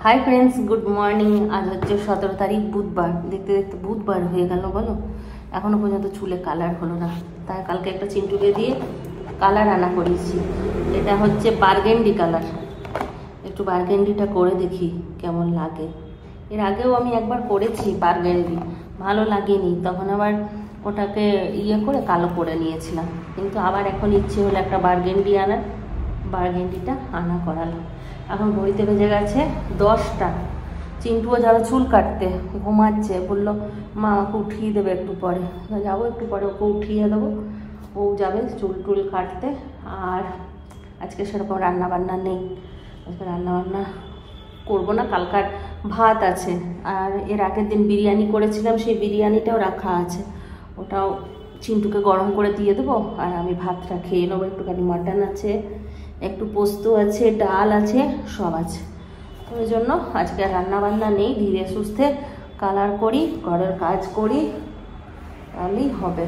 Hi friends, good morning. आज হচ্ছে 17 তারিখ বুধবার। দেখতে দেখতে বুধবার হয়ে গেল বলো, এখনো পর্যন্ত চুলে কালার হলো না। তাই কালকে একটা চিন্টুকে দিয়ে কালার আনা করিয়েছি। এটা হচ্ছে বার্গেন্ডি কালার। একটু বার্গেন্ডিটা করে দেখি কেমন লাগে। এর আগেও আমি একবার করেছি বার্গেন্ডি, ভালো লাগেনি, তখন আবার ওটাকে করে কালো করে নিয়েছিলাম। কিন্তু আবার এখন ইচ্ছে হলো একটা বার্গেন্ডি আনার, বার্গেন্ডিটা আনা করালাম। এখন ঘড়িতে বেজে গেছে 10টা। চিন্টুও যাবে চুল কাটতে, ঘুমাচ্ছে। বললো মা আমাকে উঠিয়ে দেবে একটু পরে। যাবো একটু পরে, ওকে উঠিয়ে দেবো, ও যাবে চুল টুল কাটতে। আর আজকে সেরকম রান্না বান্না নেই, আজকে রান্না বান্না করবো না। কালকার ভাত আছে, আর এর আগের দিন বিরিয়ানি করেছিলাম, সেই বিরিয়ানিটাও রাখা আছে, ওটাও চিন্টুকে গরম করে দিয়ে দেবো। আর আমি ভাতটা খেয়ে নেবো। একটুখানি মাটন আছে, একটু পোস্ত আছে, ডাল আছে, সব আছে। ওই জন্য আজকে রান্না বান্না নেই, ধীরে সুস্থে কালার করি, ঘরের কাজ করি, তাহলেই হবে।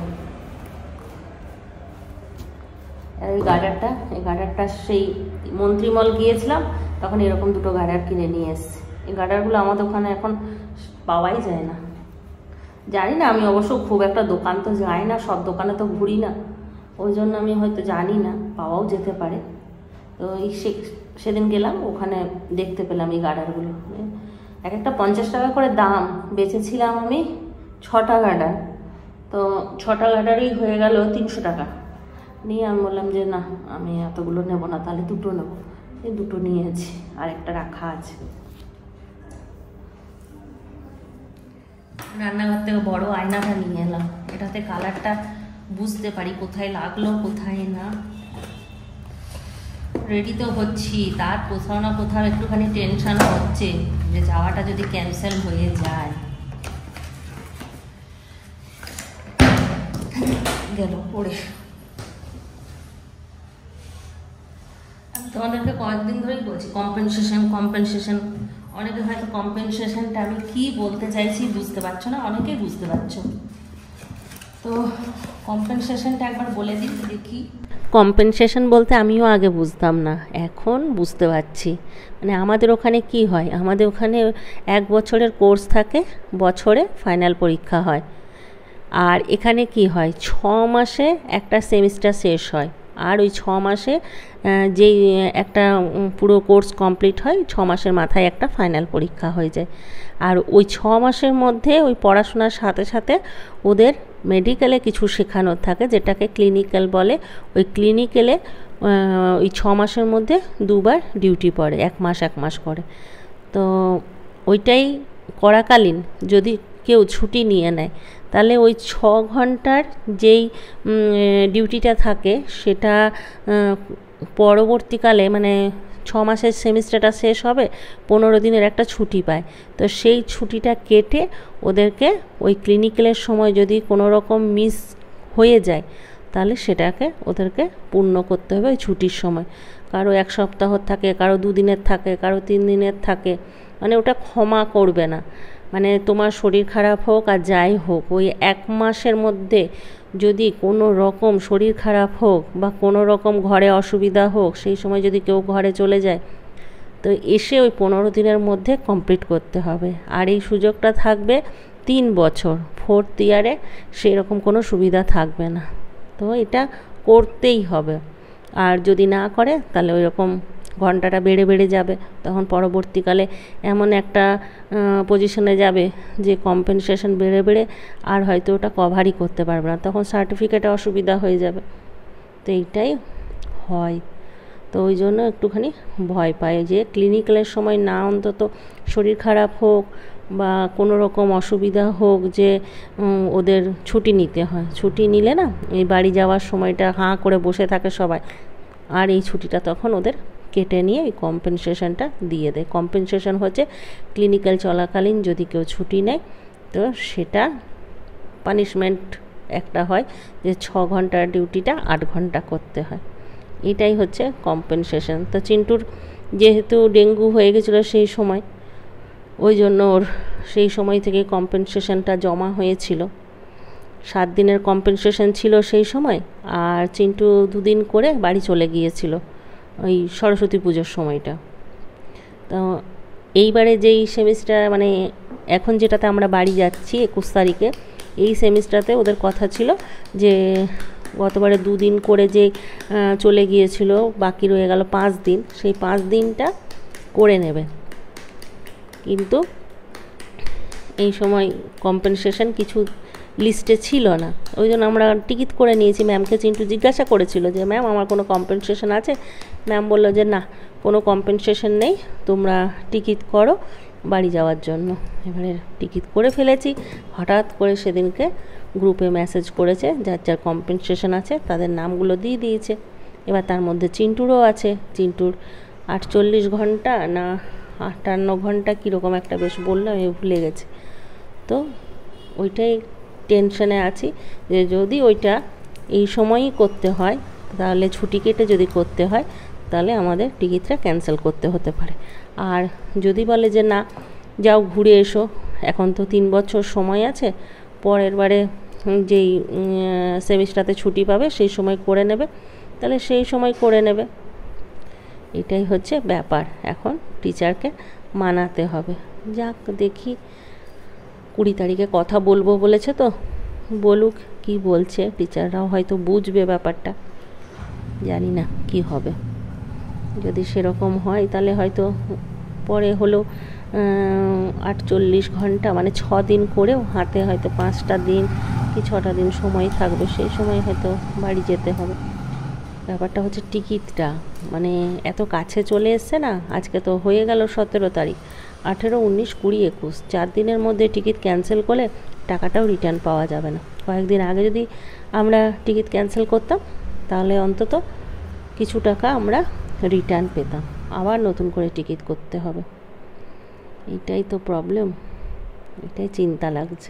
এই গার্ডারটা সেই মন্ত্রীমল গিয়েছিলাম, তখন এরকম দুটো গার্ডার কিনে নিয়ে এসেছি। এই গার্ডারগুলো আমাদের ওখানে এখন পাওয়াই যায় না। জানি না, আমি অবশ্য খুব একটা দোকান তো যাই না, সব দোকানে তো ঘুরি না, ওই জন্য আমি হয়তো জানি না, পাওয়াও যেতে পারে। তো এই সেদিন গেলাম, ওখানে দেখতে পেলাম এই গার্ডারগুলো। এক একটা 50 টাকা করে দাম। বেচেছিলাম আমি 6টা গার্ডার, তো 6টা গার্ডারই হয়ে গেল 300 টাকা। নিয়ে আমি বললাম যে না, আমি এতগুলো নেব না, তাহলে দুটো নেবো। এই দুটো নিয়েছি, আর একটা রাখা আছে। রান্নাঘর থেকে বড় আয়নাটা নিয়ে এলাম, এটাতে কালারটা বুঝতে পারি কোথায় লাগলো কোথায় না। রেডি তো হচ্ছি, তার কোথাও না কোথাও একটুখানি টেনশন হচ্ছে যে যাওয়াটা যদি ক্যান্সেল হয়ে যায়। গেল পড়ে। আমি তোমাদেরকে কয়েকদিন ধরেই বলছি কম্পেনসেশন। অনেকে হয়তো কম্পেনসেশনটা আমি কি বলতে চাইছি বুঝতে পারছো না, অনেকেই বুঝতে পারছো। তো কম্পেনসেশনটা একবার বলে দিই দেখি। কম্পেনসেশন বলতে আমিও আগে বুঝতাম না, এখন বুঝতে পারছি। মানে আমাদের ওখানে কি হয়, আমাদের ওখানে 1 বছরের কোর্স থাকে, বছরে ফাইনাল পরীক্ষা হয়। আর এখানে কি হয়, 6 মাসে একটা সেমিস্টার শেষ হয়, আর ওই 6 মাসে যেই একটা পুরো কোর্স কমপ্লিট হয়, 6 মাসের মাথায় একটা ফাইনাল পরীক্ষা হয়ে যায়। আর ওই 6 মাসের মধ্যে ওই পড়াশোনার সাথে সাথে ওদের মেডিকেলে কিছু শেখানোর থাকে, যেটাকে ক্লিনিক্যাল বলে। ওই ক্লিনিক্যালে ওই 6 মাসের মধ্যে 2বার ডিউটি পড়ে, 1 মাস করে। তো ওইটাই করাকালীন যদি কেউ ছুটি নিয়ে নেয়, তাহলে ওই 6 ঘন্টার যেই ডিউটিটা থাকে, সেটা পরবর্তীকালে মানে 6 মাসের সেমিস্টারটা শেষ হবে, 15 দিনের একটা ছুটি পায়। তো সেই ছুটিটা কেটে ওদেরকে ওই ক্লিনিক্যালের সময় যদি কোনো রকম মিস হয়ে যায়, তাহলে সেটাকে ওদেরকে পূর্ণ করতে হবে ওই ছুটির সময়। কারো 1 সপ্তাহ থাকে, কারো 2 দিনের থাকে, কারো 3 দিনের থাকে। মানে ওটা ক্ষমা করবে না। মানে তোমার শরীর খারাপ হোক আর যাই হোক, ওই 1 মাসের মধ্যে যদি কোনো রকম শরীর খারাপ হোক বা কোনো রকম ঘরে অসুবিধা হোক, সেই সময় যদি কেউ ঘরে চলে যায়, তো এসে ওই 15 দিনের মধ্যে কমপ্লিট করতে হবে। আর এই সুযোগটা থাকবে 3 বছর, 4th ইয়ারে সেই রকম কোনো সুবিধা থাকবে না। তো এটা করতেই হবে। আর যদি না করে, তাহলে ওই রকম ঘন্টাটা বেড়ে যাবে। তখন পরবর্তীকালে এমন একটা পজিশনে যাবে যে কম্পেনসেশন বেড়ে আর হয়তো ওটা কভারই করতে পারবে না, তখন সার্টিফিকেটে অসুবিধা হয়ে যাবে। তো এইটাই হয়। তো ওই জন্য একটুখানি ভয় পায় যে ক্লিনিক্যালের সময় না, অন্তত শরীর খারাপ হোক বা কোনো রকম অসুবিধা হোক, যে ওদের ছুটি নিতে হয়। ছুটি নিলে না, এই বাড়ি যাওয়ার সময়টা হাঁ করে বসে থাকে সবাই, আর এই ছুটিটা তখন ওদের কেটে নিয়ে এই কম্পেনসেশনটা দিয়ে দেয়। কম্পেনসেশন হচ্ছে ক্লিনিক্যাল চলাকালীন যদি কেউ ছুটি নেয়, তো সেটা পানিশমেন্ট একটা হয় যে 6 ঘন্টার ডিউটিটা 8 ঘন্টা করতে হয়। এটাই হচ্ছে কম্পেনসেশন। তো চিন্টুর যেহেতু ডেঙ্গু হয়ে গেছিলো সেই সময়, ওই জন্য ওর সেই সময় থেকে কম্পেনসেশনটা জমা হয়েছিল। 7 দিনের কম্পেনসেশন ছিল সেই সময়। আর চিন্টু 2 দিন করে বাড়ি চলে গিয়েছিল ওই সরস্বতী পুজোর সময়টা। তো এইবারে যেই সেমিস্টার মানে এখন যেটাতে আমরা বাড়ি যাচ্ছি 21 তারিখে, এই সেমিস্টারতে ওদের কথা ছিল যে গতবারে 2 দিন করে যে চলে গিয়েছিল, বাকি রয়ে গেল 5 দিন, সেই 5 দিনটা করে নেবে। কিন্তু এই সময় কম্পেনসেশন কিছু লিস্টে ছিল না, ওই জন্য আমরা টিকিট করে নিয়েছি। ম্যামকে চিন্টু জিজ্ঞাসা করেছিল যে ম্যাম আমার কোনো কম্পেনসেশন আছে? ম্যাম বললো যে না, কোনো কম্পেনসেশন নেই, তোমরা টিকিট করো বাড়ি যাওয়ার জন্য। এবারে টিকিট করে ফেলেছি। হঠাৎ করে সেদিনকে গ্রুপে মেসেজ করেছে, যার যার কম্পেনসেশন আছে তাদের নামগুলো দিয়ে দিয়েছে। এবার তার মধ্যে চিন্টুরও আছে। চিন্টুর 48 ঘন্টা না 58 ঘন্টা কীরকম একটা বেশ বললো, আমি ভুলে গেছি। তো ওইটাই টেনশনে আছি যে যদি ওইটা এই সময়ই করতে হয়, তাহলে ছুটি কেটে যদি করতে হয়, তাহলে আমাদের টিকিটটা ক্যান্সেল করতে হতে পারে। আর যদি বলে যে না যাও ঘুরে এসো, এখন তো 3 বছর সময় আছে, পরের বারে যেই সেমিস্টারে ছুটি পাবে সেই সময় করে নেবে, তাহলে সেই সময় করে নেবে। এটাই হচ্ছে ব্যাপার, এখন টিচারকে মানাতে হবে। যাক দেখি, 20 তারিখে কথা বলবো বলেছে, তো বলুক কি বলছে। টিচাররাও হয়তো বুঝবে ব্যাপারটা, জানি না কি হবে। যদি সেরকম হয় তাহলে হয়তো পরে হলো 48 ঘন্টা মানে 6 দিন করেও হাতে হয়তো 5টা দিন কি 6টা দিন সময় থাকবে, সেই সময় হয়তো বাড়ি যেতে হবে। ব্যাপারটা হচ্ছে টিকিটটা মানে এত কাছে চলে এসছে না। আজকে তো হয়ে গেল 17 তারিখ, 18, 19, 20, 21, 4 দিনের মধ্যে টিকিট ক্যান্সেল করলে টাকাটাও রিটার্ন পাওয়া যাবে না। কয়েকদিন আগে যদি আমরা টিকিট ক্যান্সেল করতাম তাহলে অন্তত কিছু টাকা আমরা রিটার্ন পেতাম, আবার নতুন করে টিকিট করতে হবে। এটাই তো প্রবলেম, এটাই চিন্তা লাগছে।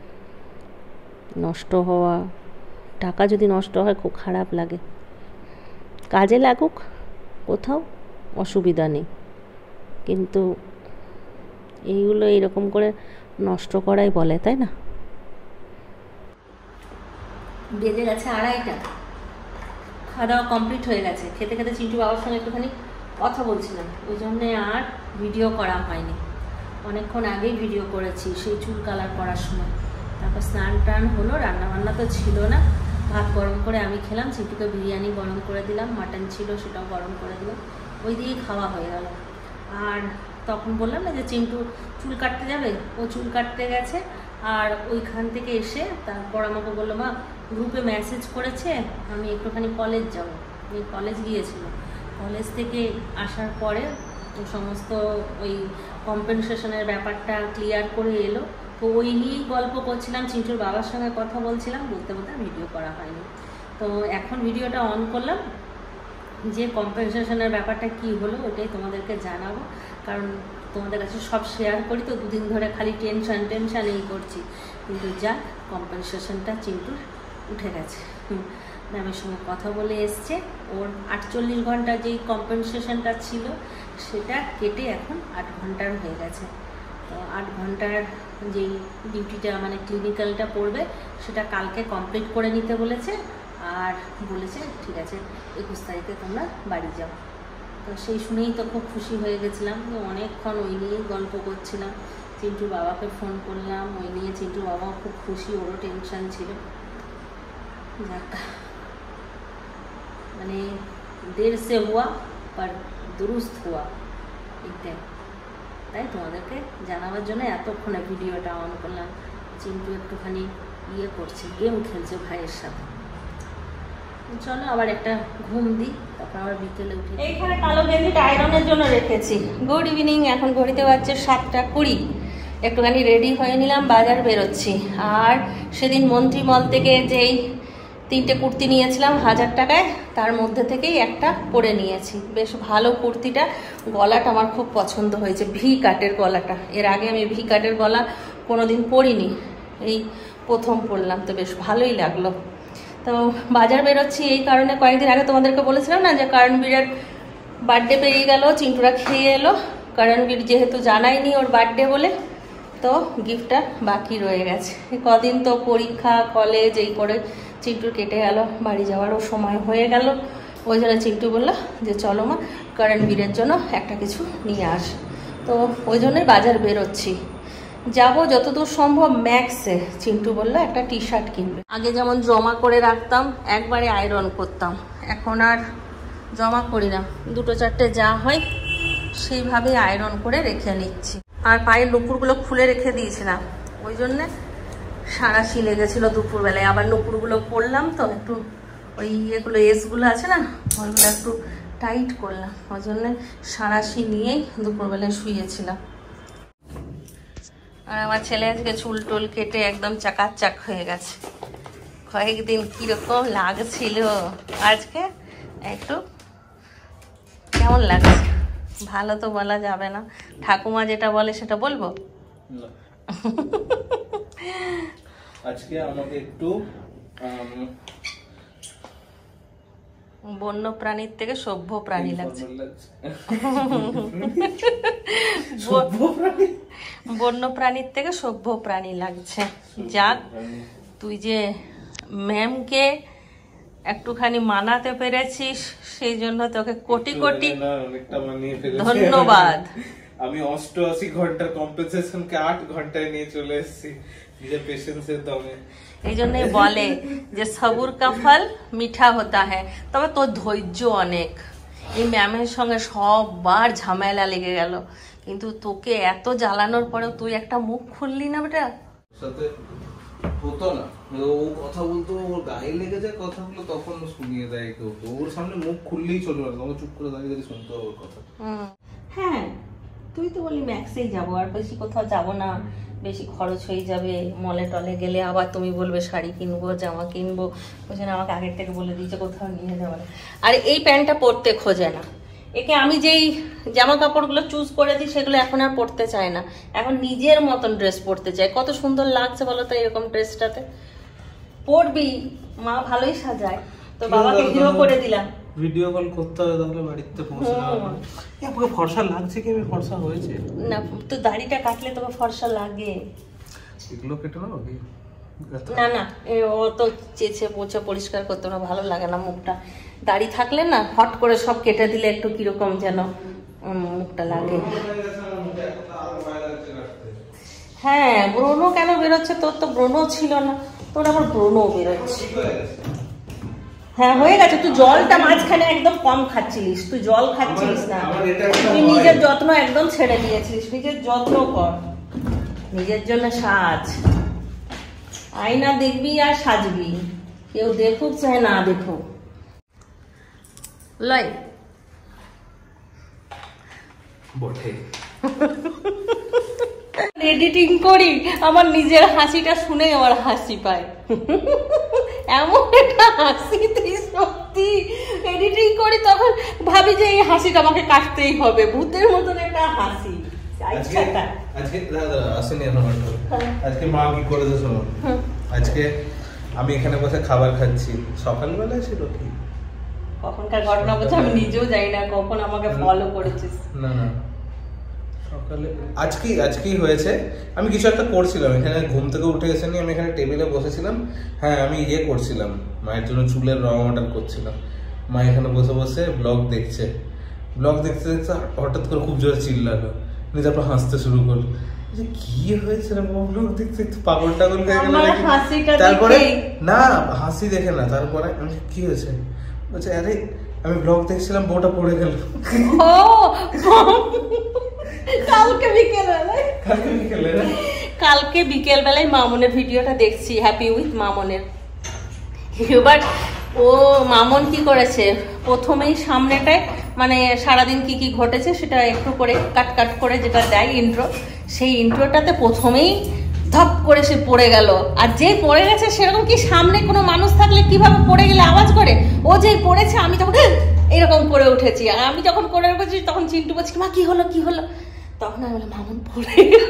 নষ্ট হওয়া টাকা যদি নষ্ট হয় খুব খারাপ লাগে। কাজে লাগুক, কোথাও অসুবিধা নেই, কিন্তু এইগুলো এরকম করে নষ্ট করাই বলে, তাই না? বেজে গেছে 2:30, খাওয়া দাওয়া কমপ্লিট হয়ে গেছে। খেতে খেতে চিন্টু বাবার সঙ্গে একটুখানি কথা বলছিলাম, ওই জন্যে আর ভিডিও করা হয়নি। অনেকক্ষণ আগেই ভিডিও করেছি, সেই চুল কালার করার সময়। তারপর স্নান টান হলো, রান্নাবান্না তো ছিল না, ভাত গরম করে আমি খেলাম, চিন্টুকে বিরিয়ানি গরম করে দিলাম, মাটন ছিল সেটাও গরম করে দিলাম, ওই দিয়েই খাওয়া হয়ে গেল। আর তখন বললাম না যে চিন্টু চুল কাটতে যাবে, ও চুল কাটতে গেছে। আর ওইখান থেকে এসে তারপর আমাকে বললো মা গ্রুপে মেসেজ করেছে আমি একটুখানি কলেজ যাবো। আমি কলেজ গিয়েছিল, কলেজ থেকে আসার পরে সমস্ত ওই কম্পেনসেশনের ব্যাপারটা ক্লিয়ার করে এলো। তো ওই নিয়েই গল্প করছিলাম, চিন্টুর বাবার সঙ্গে কথা বলছিলাম, বলতে বলতে ভিডিও করা হয়নি। তো এখন ভিডিওটা অন করলাম, যে কম্পেনসেশনের ব্যাপারটা কি হলো ওটাই তোমাদেরকে জানাবো। কারণ তোমাদের কাছে সব শেয়ার করি তো, 2 দিন ধরে খালি টেনশন এই করছি। কিন্তু যাক, কম্পেনসেশনটা চিন্টুর উঠে গেছে। ম্যামের সঙ্গে কথা বলে এসছে, ওর 48 ঘন্টা যেই কম্পেনসেশনটা ছিল সেটা কেটে এখন 8 ঘন্টার হয়ে গেছে। তো 8 ঘন্টার যেই ডিউটিটা মানে ক্লিনিক্যালটা পড়বে সেটা কালকে কমপ্লিট করে নিতে বলেছে। আর বলেছে ঠিক আছে 21 তারিখে তোমরা বাড়ি যাও। তো সেই শুনেই তো খুব খুশি হয়ে গেছিলাম, যে অনেকক্ষণ ওই নিয়েই গল্প করছিলাম। চিন্টুর বাবাকে ফোন করলাম, ওই নিয়ে চিন্টুর বাবাও খুব খুশি, ওরও টেনশান ছিল। যাক, মানে দের সে হুয়া पर दुरुस्त हुआ, এইটাই। তাই তোমাদেরকে জানাবার জন্য এতক্ষণে ভিডিওটা অন করলাম। চিন্টু একটুখানি করছে, গেম খেলছে ভাইয়ের সাথে। চলো আবার একটা ঘুম দিই, তারপর আবার বিকেলে উঠি। এইখানে কালো গেঞ্জিটা আয়রনের জন্য রেখেছি। গুড ইভিনিং, এখন ঘড়িতে বাজছে 7:20। একটুখানি রেডি হয়ে নিলাম, বাজার বেরোচ্ছি। আর সেদিন মন্ত্রীমল থেকে যেই 3টে কুর্তি নিয়েছিলাম 1000 টাকায়, তার মধ্যে থেকেই একটা পরে নিয়েছি। বেশ ভালো কুর্তিটা, গলাটা আমার খুব পছন্দ হয়েছে, ভি কাটের গলাটা। এর আগে আমি ভি কাটের গলা কোনোদিন পরিনি, এই প্রথম পরলাম, তো বেশ ভালোই লাগলো। তো বাজার বেরোচ্ছি এই কারণে, কয়েকদিন আগে তোমাদেরকে বলেছিলাম না যে করণবীরের বার্থডে পেরিয়ে গেল, চিন্টুরা খেয়ে এলো। করণবীর যেহেতু জানায়নি ওর বার্থডে বলে, তো গিফটটা বাকি রয়ে গেছে। কদিন তো পরীক্ষা, কলেজ, এই করে চিন্টুর কেটে গেল, বাড়ি যাওয়ারও সময় হয়ে গেল। ওই জন্য চিন্টু বললো যে চলো মা করণবীরের জন্য একটা কিছু নিয়ে আস। তো তো ওই জন্যই বাজার বেরোচ্ছি। যাব যতদূর সম্ভব ম্যাক্সে। চিন্টু বললো একটা টি শার্ট কিনবে। আগে যেমন জমা করে রাখতাম, একবারে আয়রন করতাম, এখন আর জমা করি না, দুটো চারটে যা হয় সেইভাবে আয়রন করে রেখে নিচ্ছি। আর পায়ের নুপুরগুলো খুলে রেখে দিয়েছিলাম, ওই জন্যে সাঁড়াশি লেগেছিলো দুপুরবেলায়। আবার নুপুরগুলো পরলাম তো একটু, ওই ইয়েগুলো এসগুলো আছে না, ওইগুলো একটু টাইট করলাম, ওই জন্যে সাঁড়াশি নিয়েই দুপুরবেলায় শুয়েছিলাম। আর আমার ছেলে আজকে চুল টুল কেটে একদম চাকাচাক হয়ে গেছে। কয়েকদিন কীরকম লাগছিল, আজকে একটু কেমন লাগছে ভালো তো বলা যাবে না, ঠাকুমা যেটা বলে সেটা বলবো। আজকে আমাকে একটু বন্য প্রাণীর থেকে সভ্য প্রাণী লাগছে। বন্য প্রাণীর থেকে সভ্য প্রাণী লাগছে। যাক, তুই যে ম্যামকে একটুখানি মানাতে পেরেছিস সেই জন্য তোকে কোটি কোটি ধন্যবাদ। আমি 88 ঘন্টার কম্পেনসেশনকে 8 ঘন্টায় নিয়ে চলে এসেছি নিজের পেশেন্সের দমে। এই জন্যই বলে যে সবুর কা ফল মিঠা হতা হ্যায়। তবে তোর ধৈর্য অনেক। এই ম্যামের সঙ্গে সববার ঝামেলা লেগে গেল, কিন্তু তোকে এত জ্বালানোর পরেও তুই একটা মুখ খুললি না বেটা। সাথে হতো না, ও কথা বলতো, ওর গায়ে লেগে যায় কথাগুলো, তখন শুনিয়ে দেয় কেউ। ওর সামনে মুখ খুললেই চলবে না, তখন চুপ করে দাঁড়িয়ে দাঁড়িয়ে শুনতে হবে ওর কথা। হ্যাঁ, তুই তো বলি ম্যাক্সেই যাবো, আর বেশি কোথাও যাবো না, বেশি খরচ হয়ে যাবে। মলে টলে গেলে আবার তুমি বলবে শাড়ি কিনবো, জামা কিনবো, ওই জন্য আমাকে আগের থেকে বলে দিয়েছে কোথাও নিয়ে যাবে না। আর এই প্যান্টটা পরতে খোঁজে না, একে আমি যেই জামা কাপড়গুলো চুজ করে দিই সেগুলো এখন আর পরতে চায় না, এখন নিজের মতন ড্রেস পরতে চায়। কত সুন্দর লাগছে বলো তো এরকম ড্রেসটাতে। পরবি, মা ভালোই সাজায়, তো বাবাকে হিরো করে দিলাম। ভিডিও কল করতে হবে তাহলে বাড়িতে পৌঁছে যাবে। আপনাকে ফর্সা লাগছে কি? আমি ফর্সা হয়েছে না, তো দাড়িটা কাটলে তোকে ফর্সা লাগে। এগুলো কেটে নাও কি? না না, ও তো চেঁচে পোছে পরিষ্কার করতে না, ভালো লাগে না মুখটা। দাড়ি থাকলে না হট করে সব কেটে দিলে একটু কিরকম যেন মুখটা লাগে। হ্যাঁ, ব্রণ কেন বেরোচ্ছে? তোর তো ব্রণ ছিল না, তোর আবার ব্রণ বেরোচ্ছে। হ্যাঁ হয়ে গেছে, তুই জলটা মাঝখানে একদম কম খাচ্ছিলিস, তুই জল খাচ্ছিলিস না, তুই নিজের যত্ন একদম ছেড়ে দিয়েছিস। নিজের যত্ন কর, নিজের জন্য সাজ। আয়না দেখবি আর সাজবি, কেউ দেখুক চাহে না দেখুক। লয় বটে। এডিটিং করি, আমার নিজের হাসিটা শুনে আমার হাসি পায়। এমন একটা হাসি, তুই সত্যি এডিটিং করি তখন ভাবি যে এই হাসিটা আমাকে কাটতেই হবে, ভূতের মতন একটা হাসি। আজকে মা কি করেছে শোনো। আজকে আমি এখানে বসে খাবার খাচ্ছি, সকালবেলায় ছিল কি কখনকার ঘটনা বলছে আমি নিজেও জানি না, কখন আমাকে ফলো করেছিস। না না, সকালে আজকেই হয়েছে। আমি কিছু একটা করছিলাম এখানে, ঘুম থেকে উঠে এসে নিয়ে আমি এখানে টেবিলে বসেছিলাম। হ্যাঁ, আমি করছিলাম, মায়ের জন্য চুলের রং অর্ডার করছিলাম। মা এখানে বসে বসে ব্লগ দেখতে দেখতে হঠাৎ করে খুব জোরে চিল্লালো, তারপর হাসতে শুরু করলো। কি হয়েছে রে, ব্লগ দেখতে দেখতে পাগল টাগল হয়ে গেল। তারপরে না, হাসি দেখে না, তারপরে আমি কি হয়েছে বলছে, আরে আমি ব্লগ দেখছিলাম, বউটা পড়ে গেল। কালকে বিকেল বেলায় মামনের ভিডিওটা দেখছি, হ্যাপি উইথ মামনের। এবার ও মামন কি করেছে, প্রথমেই সামনেটায় মানে সারাদিন কি কি ঘটেছে সেটা একটু করে কাট করে যেটা দেয় ইন্ট্রো, সেই ইন্ট্রোটাতে প্রথমেই ধপ করে সে পড়ে গেল। আর যে পড়ে গেছে সেরকম কি সামনে কোনো মানুষ থাকলে কিভাবে পড়ে গেলে আওয়াজ করে, ও যে পড়েছে আমি তখন এরকম করে উঠেছি। আর আমি যখন করে উঠেছি তখন চিন্টু বলছি মা কি হলো, তখন আমি বললাম মামন পড়ে গেল।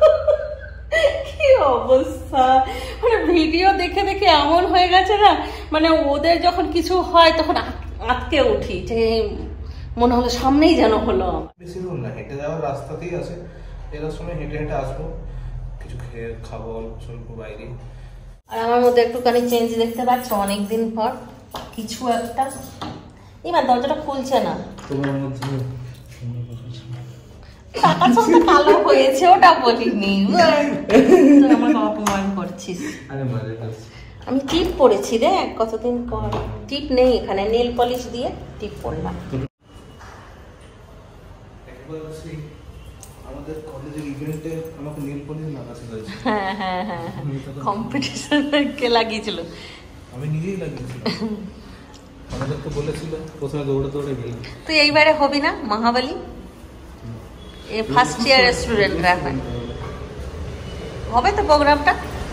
কি অবস্থা, মানে ভিডিও দেখে দেখে এমন হয়ে গেছে না, মানে ওদের যখন কিছু হয় তখন আটকে উঠি, যে মনে হলো সামনেই যেন হলো। বেশি দূর না, হেঁটে যাওয়ার রাস্তাতেই আছে, এর সময় হেঁটে আসবো, কিছু খেয়ে খাবো অল্প বাইরে। আর আমার মধ্যে একটুখানি চেঞ্জ দেখতে পাচ্ছ অনেকদিন পর, কিছু একটা। এবার দরজাটা খুলছে না, তোমার মধ্যে টাকা চলতে কালো হয়েছে ওটা বলিনি, তুই আমাকে অপমান করছিস। আরে মজা করছি। আমি টিপ পরেছি রে কতদিন পর, টিপ নেই এখানে, নেল পলিশ দিয়ে টিপ পরলাম। আমাদের কলেজের ইভেন্টে আমাকে নেল পলিশ লাগাতে হয়েছে। হ্যাঁ হ্যাঁ হ্যাঁ, কম্পিটিশন কে লাগিয়েছিল? আমি নিজেই লাগিয়েছিলাম, আমাদেরকে বলেছিল, প্রথমে দৌড়ে দৌড়ে গেলাম। তুই এইবারে হবি না মহাবলী? এ ফার্স্ট ইয়ারের স্টুডেন্টরা এখন হবে তো প্রোগ্রামটা।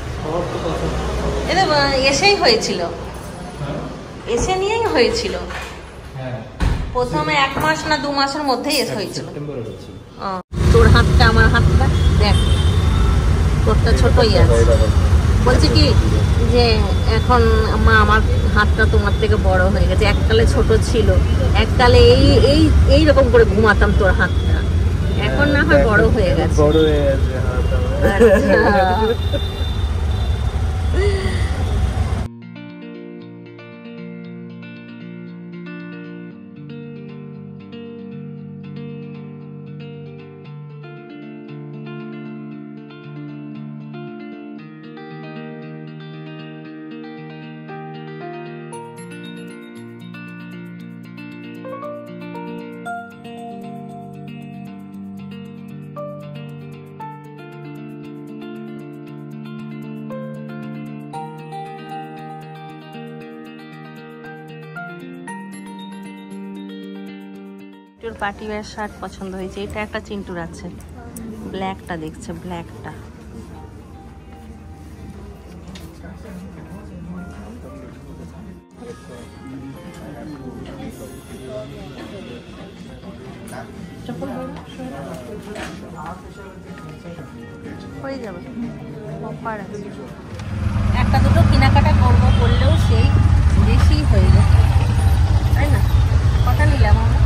এটা এসেই হয়েছিল, এসে নিয়েই হয়েছিল। প্রথমে 1 মাস না 2 মাসের মধ্যেই এসে হয়েছিল। তোর হাতটা আমার হাতটা দেখ, তোরটা ছোটই আছে। বলছি কি যে এখন মা আমার হাতটা তোমার থেকে বড় হয়ে গেছে, এককালে ছোট ছিল, এককালে এই এই এইরকম করে ঘুমাতাম তোর হাতটা, এখন না হয় বড় হয়ে গেছে। বড় হয়ে গেছে হাতটা। চিন্টুর পার্টি ওয়্যার শার্ট পছন্দ হয়েছে, এটা একটা চিন্টুর আছে, ব্ল্যাকটা দেখছে, ব্ল্যাকটা। হয়ে যাবে, একটা দুটো কেনাকাটা করবো করলেও সেই বেশি হয়ে যায়, তাই না? কটা নিলাম আমরা?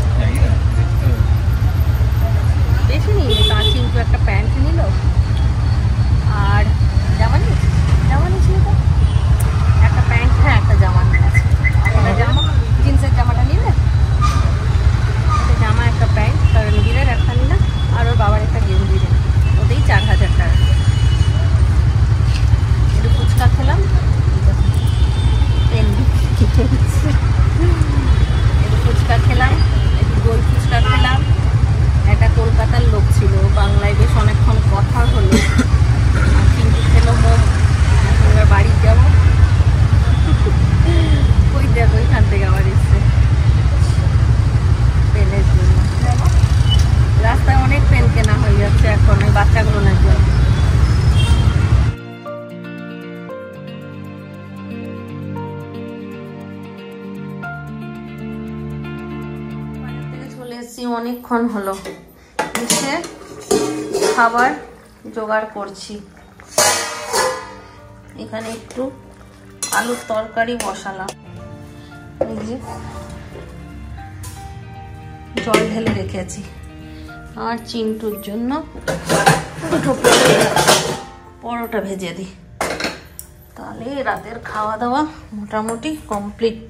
বেশি নিয়ে তার চিন্টু একটা প্যান্ট নিল আর জামা নিয়েছি, জামা নিয়েছিল তো একটা প্যান্ট, হ্যাঁ একটা জামা নিয়েছি, একটা জামা জিন্সের জামাটা নিলে, একটা জামা একটা প্যান্ট, কারণ গিরের একটা নিলাম আর ওর বাবার একটা গেঞ্জি নিলাম, ওতেই 4000 টাকা। একটু ফুচকা খেলাম, একটু ফুচকা খেলাম, একটু গোল ফুচকা খেলাম। একটা কলকাতার লোক ছিল, বাংলায় বেশ অনেকক্ষণ কথা হলো, কিন্তু খেলো মোম। এবার বাড়ি যাবো, ওই দেখো ওইখান থেকে আবার এসছে পেনের জন্য। রাস্তায় অনেক পেন কেনা হয়ে যাচ্ছে এখন ওই বাচ্চাগুলোর জন্য। চলে এসেছি, অনেকক্ষণ হলো, এসে খাবার জোগাড় করছি। এখানে একটু আলুর তরকারি বসালাম, এই যে জল ঢেলে রেখেছি। আর চিন্টুর জন্য দুটো পরোটা ভেজে দিই, তাহলে রাতের খাওয়া দাওয়া মোটামুটি কমপ্লিট।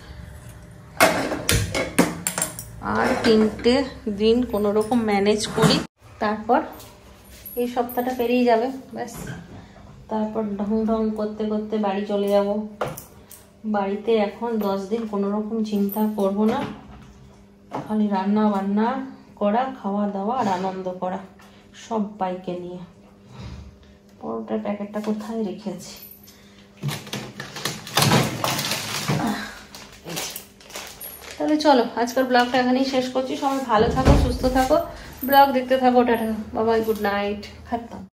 আর 3টে দিন কোনো রকম ম্যানেজ করি, তারপর এই সপ্তাহটা পেরিয়ে যাবে, ব্যাস। তারপর ঢং ঢং করতে করতে বাড়ি চলে যাব। বাড়িতে এখন 10 দিন কোনো রকম চিন্তা করব না, খালি রান্না বান্না করা, খাওয়া দাওয়া আর আনন্দ করা, সব বাইকে নিয়ে। পরোটার প্যাকেটটা কোথায় রেখেছি? তাহলে চলো আজকের ব্লগটা এখানেই শেষ করছি। সবাই ভালো থাকো, সুস্থ থাকো, ব্লগ দেখতে থাকো। টাটা, বাবাই, গুড নাইট, খাতাম।